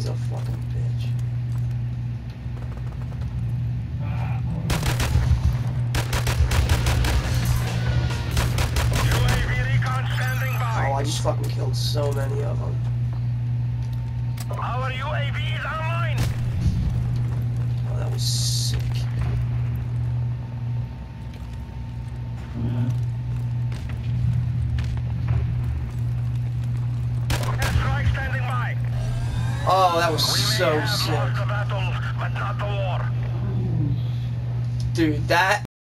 He's a fucking bitch. UAV recon standing by. Oh, I just fucking killed so many of them. Our UAV is online. Oh, that was sick. Airstrike standing by. Oh, that was We so may have lost sick. the battle, but not the war. Dude, that